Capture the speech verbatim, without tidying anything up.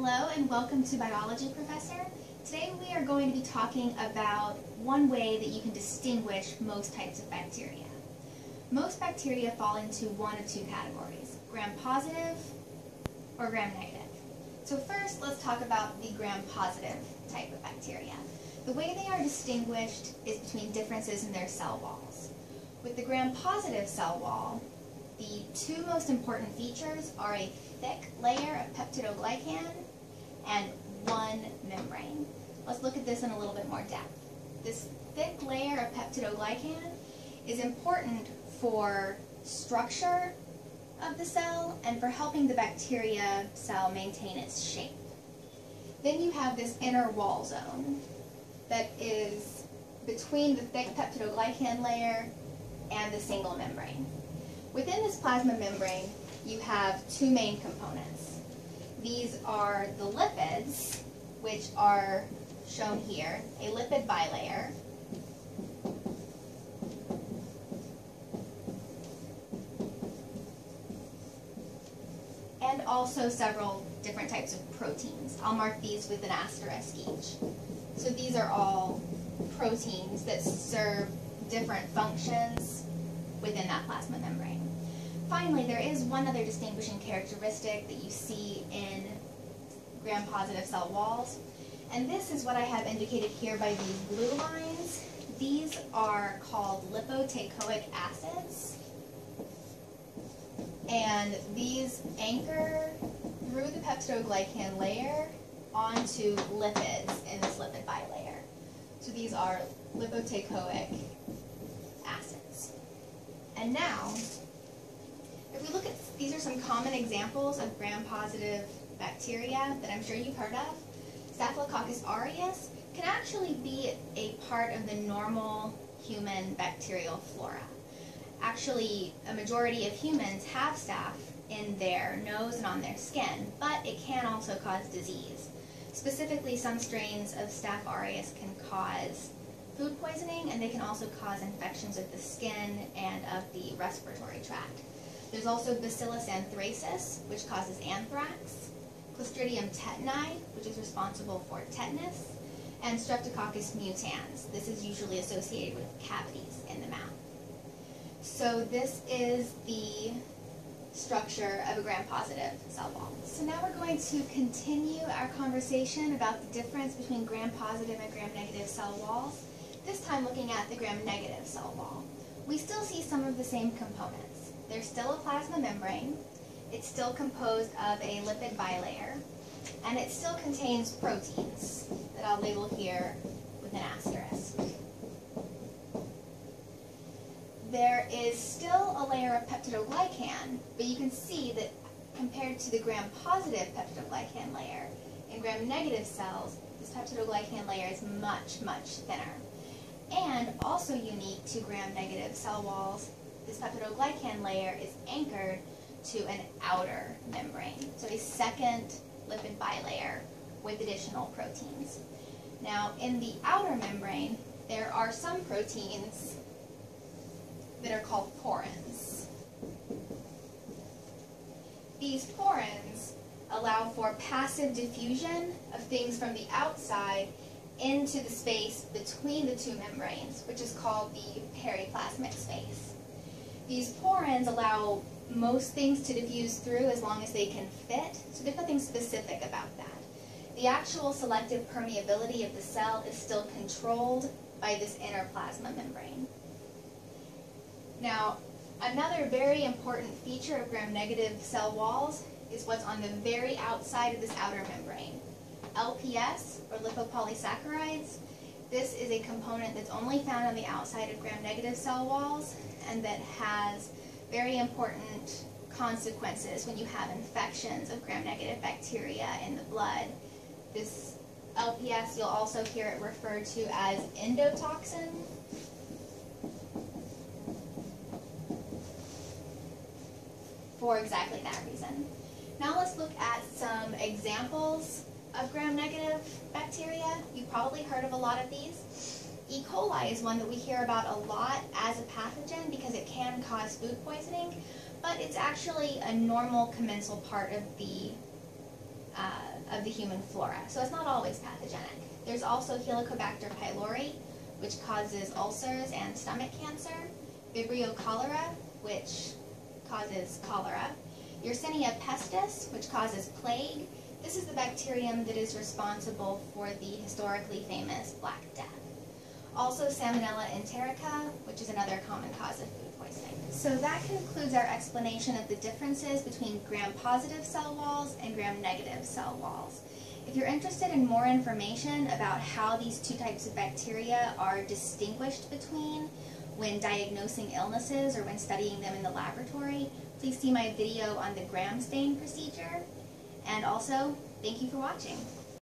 Hello and welcome to Biology Professor. Today we are going to be talking about one way that you can distinguish most types of bacteria. Most bacteria fall into one of two categories, gram-positive or gram-negative. So first let's talk about the gram-positive type of bacteria. The way they are distinguished is between differences in their cell walls. With the gram-positive cell wall, the two most important features are a thick layer of peptidoglycan and one membrane. Let's look at this in a little bit more depth. This thick layer of peptidoglycan is important for structure of the cell and for helping the bacteria cell maintain its shape. Then you have this inner wall zone that is between the thick peptidoglycan layer and the single membrane. Within this plasma membrane, you have two main components. These are the lipids, which are shown here, a lipid bilayer, and also several different types of proteins. I'll mark these with an asterisk each. So these are all proteins that serve different functions within that plasma membrane. Finally, there is one other distinguishing characteristic that you see in gram-positive cell walls, and this is what I have indicated here by these blue lines. These are called lipoteichoic acids, and these anchor through the peptidoglycan layer onto lipids in this lipid bilayer. So these are lipoteichoic acids. And now, if we look at, these are some common examples of gram-positive bacteria that I'm sure you've heard of. Staphylococcus aureus can actually be a part of the normal human bacterial flora. Actually, a majority of humans have staph in their nose and on their skin, but it can also cause disease. Specifically, some strains of Staph aureus can cause food poisoning, and they can also cause infections of the skin and of the respiratory tract. There's also Bacillus anthracis, which causes anthrax, Clostridium tetani, which is responsible for tetanus, and Streptococcus mutans. This is usually associated with cavities in the mouth. So this is the structure of a gram-positive cell wall. So now we're going to continue our conversation about the difference between gram-positive and gram-negative cell walls, this time looking at the gram-negative cell wall. We still see some of the same components. There's still a plasma membrane, it's still composed of a lipid bilayer, and it still contains proteins that I'll label here with an asterisk. There is still a layer of peptidoglycan, but you can see that compared to the gram-positive peptidoglycan layer, in gram-negative cells, this peptidoglycan layer is much, much thinner. And also unique to gram-negative cell walls, this peptidoglycan layer is anchored to an outer membrane, so a second lipid bilayer with additional proteins. Now, in the outer membrane, there are some proteins that are called porins. These porins allow for passive diffusion of things from the outside into the space between the two membranes, which is called the periplasmic space. These porins allow most things to diffuse through as long as they can fit, so there's nothing specific about that. The actual selective permeability of the cell is still controlled by this inner plasma membrane. Now, another very important feature of gram-negative cell walls is what's on the very outside of this outer membrane. L P S, or lipopolysaccharides. This is a component that's only found on the outside of gram-negative cell walls and that has very important consequences when you have infections of gram-negative bacteria in the blood. This L P S, you'll also hear it referred to as endotoxin. For exactly that reason. Now let's look at some examples of gram-negative bacteria. You've probably heard of a lot of these. E. coli is one that we hear about a lot as a pathogen because it can cause food poisoning, but it's actually a normal commensal part of the uh, of the human flora. So it's not always pathogenic. There's also Helicobacter pylori, which causes ulcers and stomach cancer, Vibrio cholera, which causes cholera, Yersinia pestis, which causes plague. This is the bacterium that is responsible for the historically famous Black Death. Also Salmonella enterica, which is another common cause of food poisoning. So that concludes our explanation of the differences between gram-positive cell walls and gram-negative cell walls. If you're interested in more information about how these two types of bacteria are distinguished between when diagnosing illnesses or when studying them in the laboratory, please see my video on the gram stain procedure. And also, thank you for watching.